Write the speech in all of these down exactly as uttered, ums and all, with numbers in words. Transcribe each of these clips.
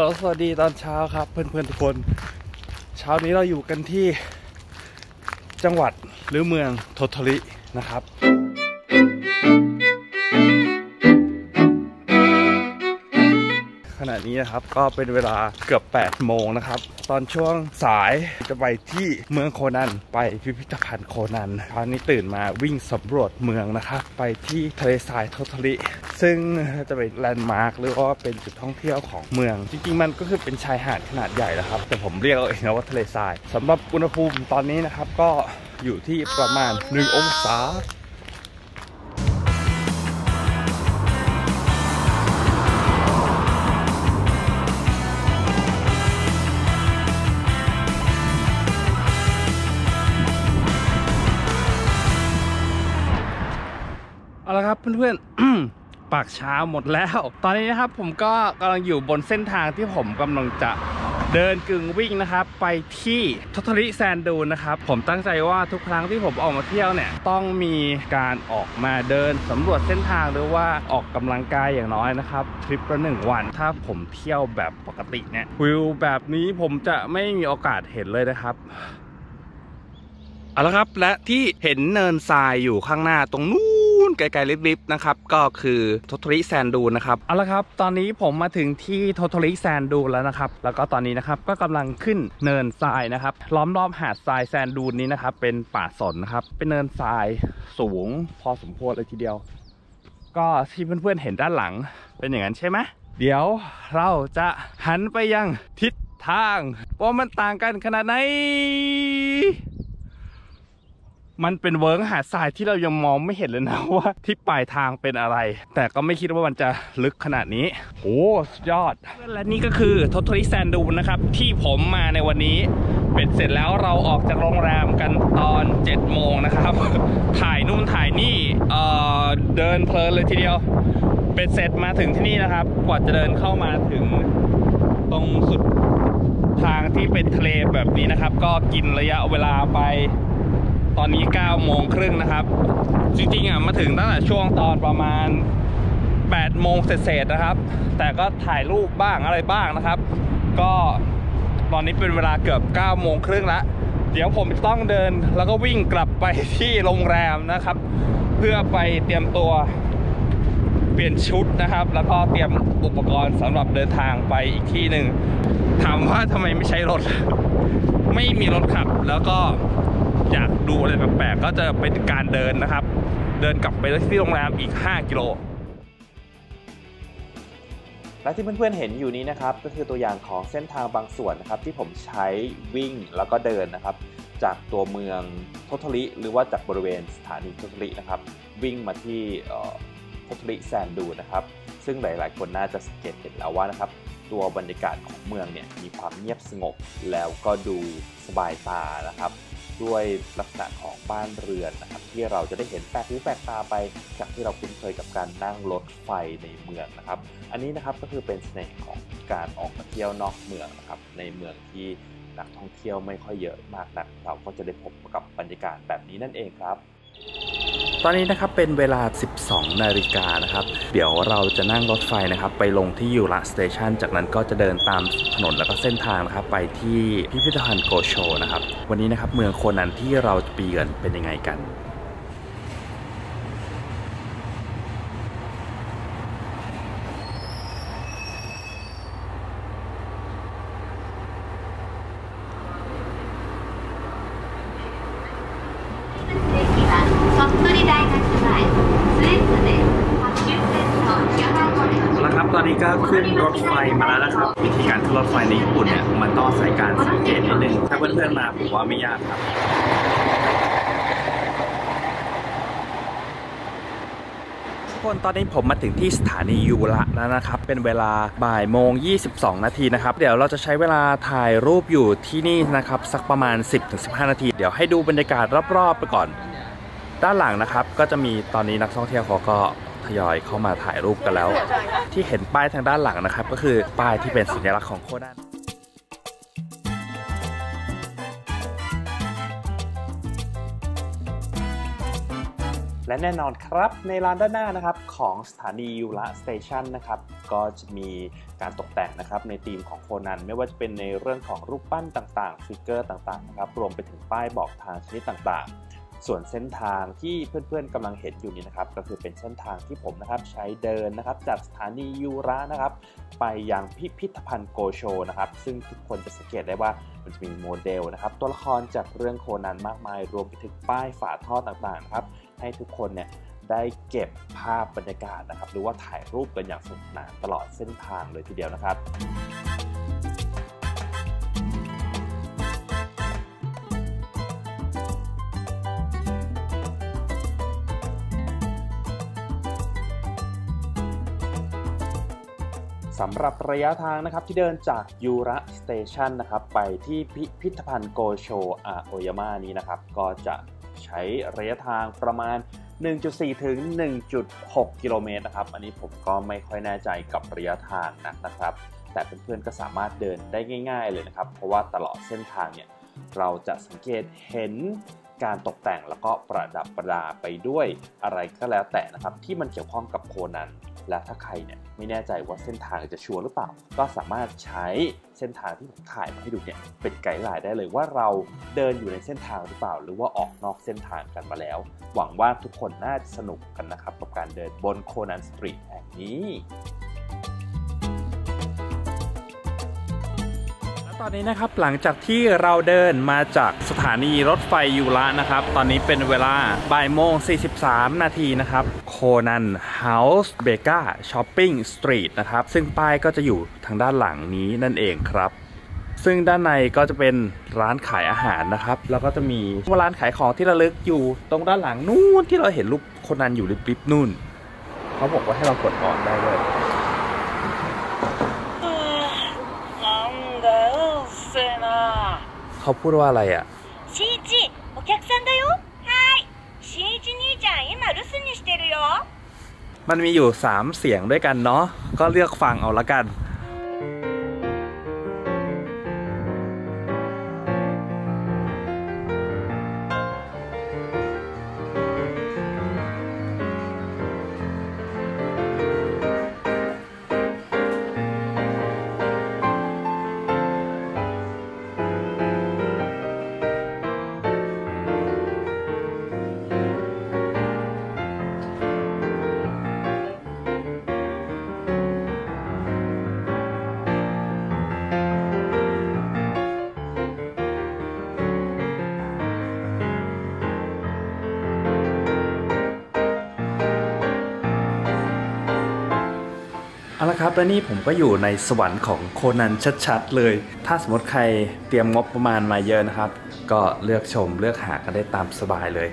ลสวัสดีตอนเช้าครับเพื่อนๆทุกคนเช้านี้เราอยู่กันที่จังหวัดหรือเมืองโทโทรินะครับขณะนี้นะครับก็เป็นเวลาเกือบแปดโมงนะครับตอนช่วงสายจะไปที่เมืองโคนันไปพิพิธภัณฑ์โคนันคราวนี้ตื่นมาวิ่งสำรวจเมืองนะครับไปที่ทะเลทรายโทโทริซึ่งจะเป็นแลนด์มาร์คหรือว่าเป็นจุดท่องเที่ยวของเมืองจริงๆมันก็คือเป็นชายหาดขนาดใหญ่แล้วครับแต่ผมเรียกเอาเองนะว่าทะเลทรายสำหรับอุณหภูมิตอนนี้นะครับก็อยู่ที่ประมาณหนึ่งองศาเอาละครับเพื่อนๆ ปากเช้าหมดแล้วตอนนี้นะครับผมก็กำลังอยู่บนเส้นทางที่ผมกำลังจะเดินกึ่งวิ่งนะครับไปที่โทโทริแซนดูนนะครับผมตั้งใจว่าทุกครั้งที่ผมออกมาเที่ยวเนี่ยต้องมีการออกมาเดินสำรวจเส้นทางหรือว่าออกกำลังกายอย่างน้อยนะครับทริปละหนึ่งวันถ้าผมเที่ยวแบบปกติเนี่ยวิวแบบนี้ผมจะไม่มีโอกาสเห็นเลยนะครับเอาละครับและที่เห็นเนินทรายอยู่ข้างหน้าตรงนู้นไกลๆลิบๆนะครับก็คือโทโทริแซนดูนนะครับเอาละครับตอนนี้ผมมาถึงที่โทโทริแซนดูนแล้วนะครับแล้วก็ตอนนี้นะครับก็กำลังขึ้นเนินทรายนะครับล้อมรอบหาดทรายแซนดูนนี้นะครับเป็นป่าสนนะครับเป็นเนินทรายสูงพอสมควรเลยทีเดียวก็ที่เพื่อนๆเห็นด้านหลังเป็นอย่างนั้นใช่ไหมเดี๋ยวเราจะหันไปยังทิศทางว่ามันต่างกันขนาดไหนมันเป็นเวิร์กหาดทรายที่เรายังมองไม่เห็นเลยนะว่าที่ปลายทางเป็นอะไรแต่ก็ไม่คิดว่ามันจะลึกขนาดนี้โอ้สุดยอดและนี่ก็คือโทโทริแซนดูนนะครับที่ผมมาในวันนี้เป็นเสร็จแล้วเราออกจากโรงแรมกันตอนเจ็ดโมงนะครับถ่ายนู่นถ่ายนี่เอ่อเดินเพลินเลยทีเดียวเป็นเสร็จมาถึงที่นี่นะครับกว่าจะเดินเข้ามาถึงตรงสุดทางที่เป็นทะเลแบบนี้นะครับก็กินระยะเวลาไปตอนนี้เก้าโมงครึ่งนะครับจริงๆอ่ะมาถึงตั้งแต่ช่วงตอนประมาณแปดโมงเศษๆนะครับแต่ก็ถ่ายรูปบ้างอะไรบ้างนะครับก็ตอนนี้เป็นเวลาเกือบเก้าโมงครึ่งแล้วเดี๋ยวผมจะต้องเดินแล้วก็วิ่งกลับไปที่โรงแรมนะครับเพื่อไปเตรียมตัวเปลี่ยนชุดนะครับแล้วก็เตรียมอุปกรณ์สำหรับเดินทางไปอีกที่หนึ่งถามว่าทำไมไม่ใช้รถไม่มีรถขับแล้วก็อยากดูอะไรแปลกๆก็จะเป็นการเดินนะครับเดินกลับไปที่โรงแรมอีกห้ากิโลและที่เพื่อนๆเห็นอยู่นี้นะครับก็คือตัวอย่างของเส้นทางบางส่วนนะครับที่ผมใช้วิ่งแล้วก็เดินนะครับจากตัวเมืองโทโทริหรือว่าจากบริเวณสถานีโทโทรินะครับวิ่งมาที่โทโทริแซนดูนนะครับซึ่งหลายๆคนน่าจะสังเกตเห็นแล้วว่านะครับตัวบรรยากาศของเมืองเนี่ยมีความเงียบสงบแล้วก็ดูสบายตานะครับด้วยลักษณะของบ้านเรือนนะครับที่เราจะได้เห็นแปลกหูแปลกตาไปจากที่เราคุ้นเคยกับการนั่งรถไฟในเมืองนะครับอันนี้นะครับก็คือเป็นเสน่ห์ของการออกมาเที่ยวนอกเมืองนะครับในเมืองที่นักท่องเที่ยวไม่ค่อยเยอะมากนักเราก็จะได้พบกับบรรยากาศแบบนี้นั่นเองครับตอนนี้นะครับเป็นเวลาสิบสองนาฬิกานะครับเดี๋ยวเราจะนั่งรถไฟนะครับไปลงที่ยูระสเตชันจากนั้นก็จะเดินตามถนนแล้วก็เส้นทางนะครับไปที่พิพิธภัณฑ์โกโชนะครับวันนี้นะครับเมืองโคนันที่เราจะไปเยือนเป็นยังไงกันตอนนี้ก็ขึ้นรถไฟมาแล้วนะครับวิธีการขึ้นรถไฟในญี่ปุ่นเนี่ยมันต้องใส่การสังเกตนิดนึงถ้าเพื่อนๆมาผมว่าไม่ยากครับทุกคนตอนนี้ผมมาถึงที่สถานียูระแล้วนะครับเป็นเวลาบ่ายโมงยี่สิบสองนาทีนะครับเดี๋ยวเราจะใช้เวลาถ่ายรูปอยู่ที่นี่นะครับสักประมาณ สิบถึงสิบห้า นาทีเดี๋ยวให้ดูบรรยากาศรอบๆไปก่อนด้านหลังนะครับก็จะมีตอนนี้นักท่องเที่ยวเขาก็ทยอยเข้ามาถ่ายรูปกันแล้วที่เห็นป้ายทางด้านหลังนะครับก็คือป้ายที่เป็นสัญลักษณ์ของโคนัน 「 และแน่นอนครับในร้านด้านหน้านะครับของสถานียูระสเตชันนะครับก็จะมีการตกแต่งนะครับในธีมของโคนันไม่ว่าจะเป็นในเรื่องของรูปปั้นต่างๆฟิกเกอร์ต่างๆนะครับรวมไปถึงป้ายบอกทางชนิดต่างๆส่วนเส้นทางที่เพื่อนๆกำลังเห็นอยู่นี้นะครับก็คือเป็นเส้นทางที่ผมนะครับใช้เดินนะครับจากสถานียูระนะครับไปยังพิพิธภัณฑ์โกโชนะครับซึ่งทุกคนจะสังเกตได้ว่ามันจะมีโมเดลนะครับตัวละครจากเรื่องโคนันมากมายรวมไปถึงป้ายฝาท่อต่างๆนะครับให้ทุกคนเนี่ยได้เก็บภาพบรรยากาศนะครับหรือว่าถ่ายรูปกันอย่างสนุกสนานตลอดเส้นทางเลยทีเดียวนะครับสำหรับระยะทางนะครับที่เดินจากยูระสเตชันนะครับไปที่พิพิธภัณฑ์โกโชอาโอยาม่านี้นะครับก็จะใช้ระยะทางประมาณ หนึ่งจุดสี่ ถึง หนึ่งจุดหก กิโลเมตรนะครับอันนี้ผมก็ไม่ค่อยแน่ใจกับระยะทางนะนะครับแต่เพื่อนๆก็สามารถเดินได้ง่ายๆเลยนะครับเพราะว่าตลอดเส้นทางเนี่ยเราจะสังเกตเห็นการตกแต่งแล้วก็ประดับประดาไปด้วยอะไรก็แล้วแต่นะครับที่มันเกี่ยวข้องกับโคนันและถ้าใครเนี่ยไม่แน่ใจว่าเส้นทางจะชัวร์หรือเปล่าก็สามารถใช้เส้นทางที่ผมถ่ายมาให้ดูเนี่ยเป็นไกด์ไลน์ได้เลยว่าเราเดินอยู่ในเส้นทางหรือเปล่าหรือว่าออกนอกเส้นทางกันมาแล้วหวังว่าทุกคนน่าจะสนุกกันนะครับกับการเดินบนโคนันสตรีทแห่งนี้ตอนนี้นะครับหลังจากที่เราเดินมาจากสถานีรถไฟยูระนะครับตอนนี้เป็นเวลาบ่ายโมงสี่สิบสามนาทีนะครับโคนันเฮาส์เบกาช้อปปิ้งสตรีทนะครับซึ่งป้ายก็จะอยู่ทางด้านหลังนี้นั่นเองครับซึ่งด้านในก็จะเป็นร้านขายอาหารนะครับแล้วก็จะมีร้านขายของที่ระลึกอยู่ตรงด้านหลังนู่นที่เราเห็นรูปโคนันอยู่ริบๆนู่นเขาบอกว่าให้เรากดออนได้เลยเขาพูดว่าอะไรอ่ะしんいちお客さんだよはいしんいち兄ちゃん今留守にしてるよมันมีอยู่สามเสียงด้วยกันเนาะก็เลือกฟังเอาละกันเอาละครับและนี่ผมก็อยู่ในสวรรค์ของโคนันชัดๆเลยถ้าสมมติใครเตรียมงบประมาณมาเยอะนะครับก็เลือกชมเลือกหากันได้ตามสบายเลย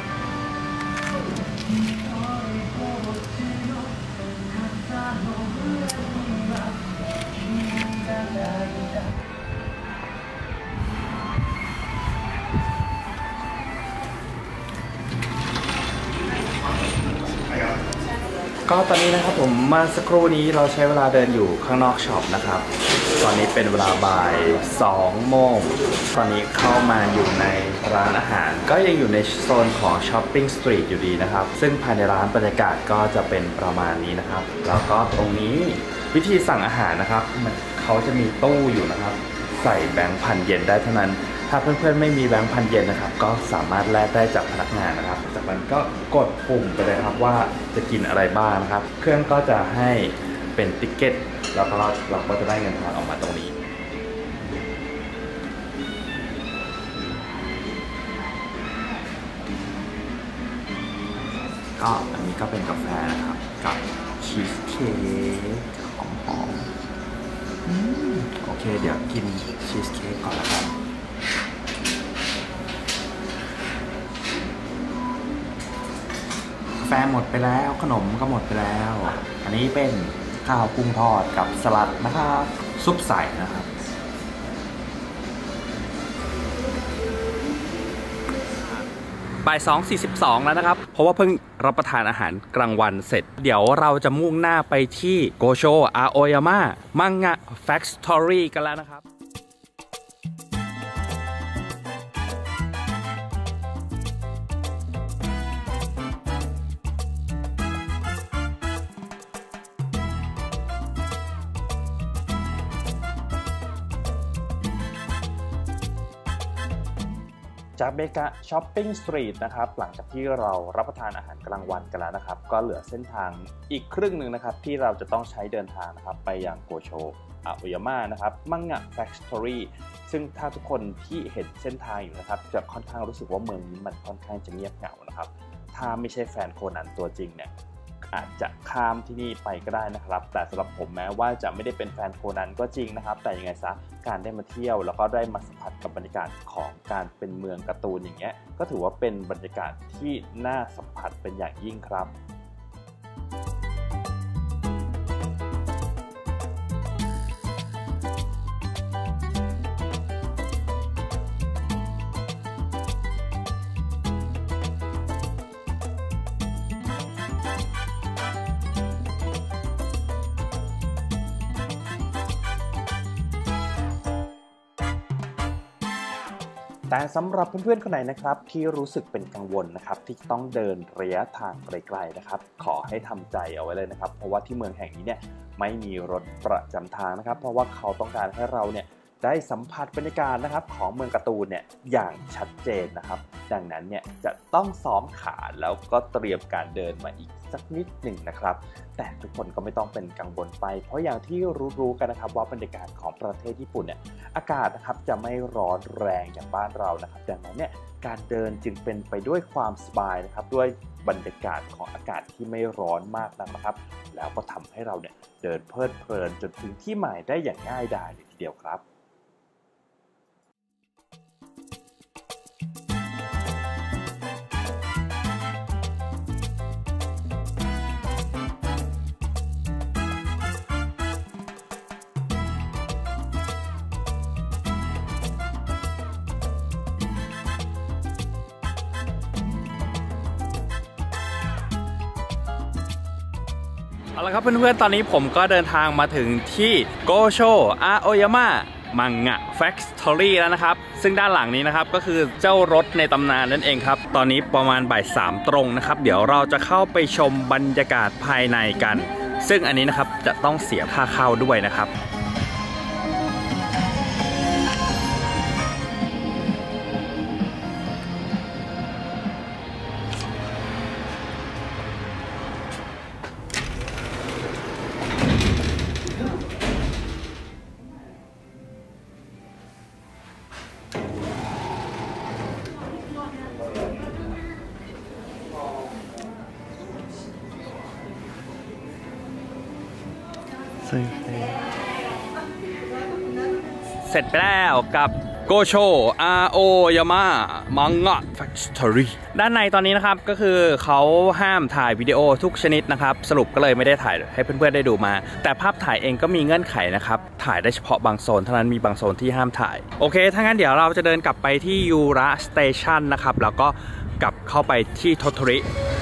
ก็ตอนนี้นะครับผมมาสักครู่นี้เราใช้เวลาเดินอยู่ข้างนอกช็อปนะครับตอนนี้เป็นเวลาบ่ายสองโมงตอนนี้เข้ามาอยู่ในร้านอาหารก็ยังอยู่ในโซนของช้อปปิ้งสตรีทอยู่ดีนะครับซึ่งภายในร้านบรรยากาศก็จะเป็นประมาณนี้นะครับแล้วก็ตรงนี้วิธีสั่งอาหารนะครับมันเขาจะมีตู้อยู่นะครับใส่แบงค์พันเยนได้เท่านั้นถ้าเพื่อนๆไม่มีแบงค์พันเยนนะครับก็สามารถแลกได้จากพนักงานนะครับจากนั้นก็กดปุ่มไปเลยครับว่าจะกินอะไรบ้างนะครับเครื่องก็จะให้เป็นติ๊กเก็ตแล้วก็เราก็จะได้เงินทอนออกมาตรงนี้ก็อันนี้ก็เป็นกาแฟนะครับกับชีสเค้กหอมๆโอเคเดี๋ยวกินชีสเค้กก่อนละกันกาแฟหมดไปแล้วขนมก็หมดไปแล้วอันนี้เป็นข้าวกุ้งทอดกับสลัดนะครับซุปใสนะครับบ่ายสองสี่สิบสองแล้วนะครับเพราะว่าเพิ่งรับประทานอาหารกลางวันเสร็จเดี๋ยวเราจะมุ่งหน้าไปที่โกโชอาโอยาม่ามังงะแฟคทอรี่กันแล้วนะครับจากเบกะช้อปปิ้งสตรีทนะครับหลังจากที่เรารับประทานอาหารกลางวันกันแล้วนะครับก็เหลือเส้นทางอีกครึ่งหนึ่งนะครับที่เราจะต้องใช้เดินทางนะครับไปยังโกโชอาโอยาม่านะครับมังงะแฟคทอรี่ซึ่งถ้าทุกคนที่เห็นเส้นทางอยู่นะครับจะค่อนข้างรู้สึกว่าเมืองนี้มันค่อนข้างจะเงียบเหงานะครับถ้าไม่ใช่แฟนโคนันตัวจริงเนี่ยอาจจะข้ามที่นี่ไปก็ได้นะครับแต่สำหรับผมแม้ว่าจะไม่ได้เป็นแฟนโคนันก็จริงนะครับแต่ยังไงซะการได้มาเที่ยวแล้วก็ได้มาสัมผัสกับบรรยากาศของการเป็นเมืองการ์ตูนอย่างเงี้ยก็ถือว่าเป็นบรรยากาศที่น่าสัมผัสเป็นอย่างยิ่งครับแต่สำหรับเพื่อนๆคนไหนนะครับที่รู้สึกเป็นกังวลนะครับที่ต้องเดินระยะทางไกลๆนะครับขอให้ทำใจเอาไว้เลยนะครับเพราะว่าที่เมืองแห่งนี้เนี่ยไม่มีรถประจำทางนะครับเพราะว่าเขาต้องการให้เราเนี่ยได้สัมผัสบรรยากาศนะครับของเมืองการ์ตูนเนี่ยอย่างชัดเจนนะครับดังนั้นเนี่ยจะต้องซ้อมขาแล้วก็เตรียมการเดินมาอีกสักนิดหนึ่งนะครับแต่ทุกคนก็ไม่ต้องเป็นกังวลไปเพราะอย่างที่รู้ๆกันนะครับว่าบรรยากาศของประเทศญี่ปุ่นเนี่ยอากาศนะครับจะไม่ร้อนแรงอย่างบ้านเรานะครับดังนั้นเนี่ยการเดินจึงเป็นไปด้วยความสบายนะครับด้วยบรรยากาศของอากาศที่ไม่ร้อนมากนักนะครับแล้วก็ทำให้เราเนี่ยเดินเพลิดเพลินจนถึงที่หมายได้อย่างง่ายดายเลยทีเดียวครับเอาละครับเพื่อนๆตอนนี้ผมก็เดินทางมาถึงที่โกโชอาโอยาม่ามังงะแฟคทอรี่แล้วนะครับซึ่งด้านหลังนี้นะครับก็คือเจ้ารถในตำนานนั่นเองครับตอนนี้ประมาณบ่ายสามตรงนะครับเดี๋ยวเราจะเข้าไปชมบรรยากาศภายในกันซึ่งอันนี้นะครับจะต้องเสียค่าเข้าด้วยนะครับเสร็จไปแล้วกับโกโชอาโอยาม่ามังงะแฟคทอรี่ด้านในตอนนี้นะครับก็คือเขาห้ามถ่ายวิดีโอทุกชนิดนะครับสรุปก็เลยไม่ได้ถ่ายให้เพื่อนๆได้ดูมาแต่ภาพถ่ายเองก็มีเงื่อนไขนะครับถ่ายได้เฉพาะบางโซนเท่านั้นมีบางโซนที่ห้ามถ่ายโอเคถ้างั้นเดี๋ยวเราจะเดินกลับไปที่ยูระสเตชันนะครับแล้วก็กลับเข้าไปที่โทโทริ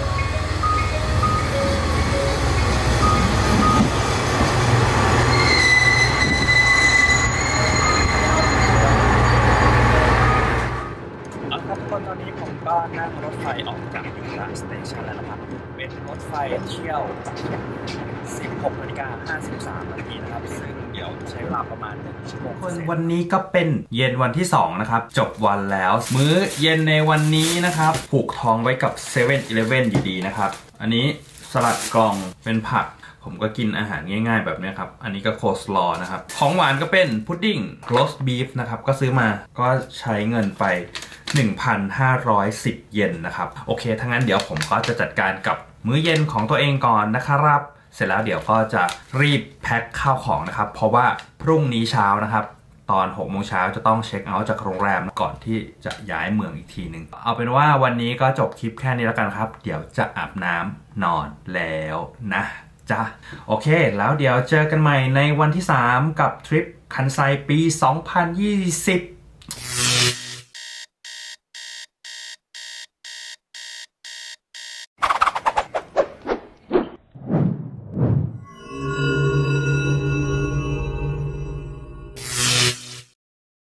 ตอนนี้ผมก็นั่งรถไฟออกจากยูระสเตชันแล้วนะครับเป็นรถไฟเที่ยวสิบหกนาฬิกาห้าสิบสามนาทีนะครับซึ่งเดี๋ยวใช้เวลาประมาณหนึ่งชั่วโมงวันนี้ก็เป็นเย็นวันที่สองนะครับจบวันแล้วมื้อเย็นในวันนี้นะครับผูกท้องไว้กับเซเว่นอีเลฟเว่นอยู่ดีนะครับอันนี้สลัดกล่องเป็นผักผมก็กินอาหารง่ายๆแบบนี้ครับอันนี้ก็โคสลอนะครับของหวานก็เป็นพุดดิ้งโรสต์บีฟนะครับก็ซื้อมาก็ใช้เงินไป หนึ่งพันห้าร้อยสิบ เยนนะครับโอเคถ้างั้นเดี๋ยวผมก็จะจัดการกับมื้อเย็นของตัวเองก่อนนะครับเสร็จแล้วเดี๋ยวก็จะรีบแพ็คข้าวของนะครับเพราะว่าพรุ่งนี้เช้านะครับตอนหกโมงเช้าจะต้องเช็คเอาท์จากโรงแรมก่อนที่จะย้ายเมืองอีกทีหนึ่งเอาเป็นว่าวันนี้ก็จบคลิปแค่นี้แล้วกันครับเดี๋ยวจะอาบน้ำนอนแล้วนะจ้ะโอเคแล้วเดี๋ยวเจอกันใหม่ในวันที่สามกับทริปคันไซปีสองพันยี่สิบ